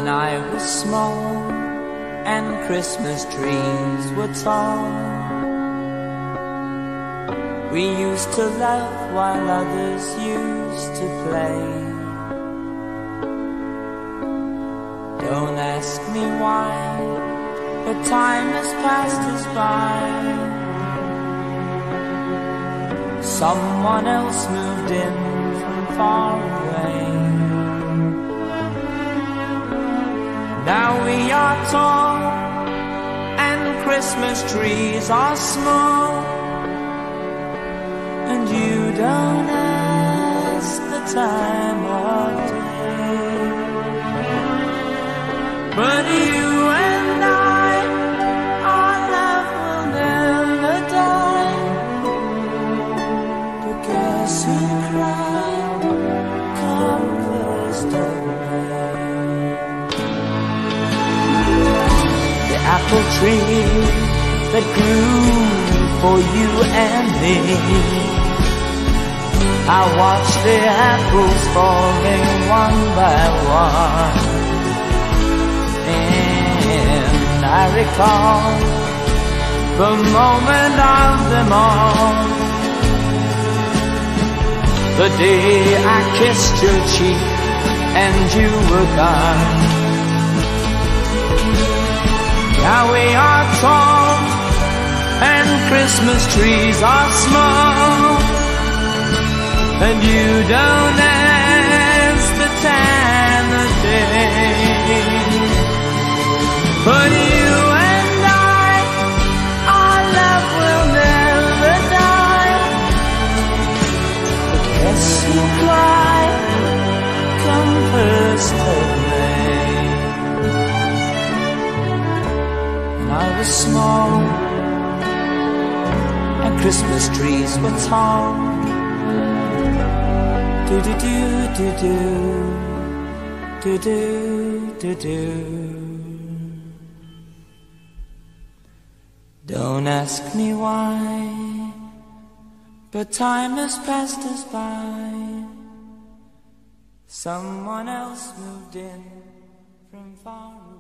When I was small and Christmas trees were tall, we used to laugh while others used to play. Don't ask me why, but time has passed us by. Someone else moved in from far away. Now we are tall and Christmas trees are small, and you don't ask the time of day. But you and I, our love will never die. But guess who cried come first of May? The apple tree that grew for you and me, I watched the apples falling one by one, and I recall the moment of them all, the day I kissed your cheek and you were gone. Now we are tall and Christmas trees are small, and you don't ask the time of day. But you and I, our love will never die. But guess who cried come first of May? When I was small and Christmas trees were tall, do do do do do do do do. Don't ask me why, but time has passed us by. Someone else moved in from far away.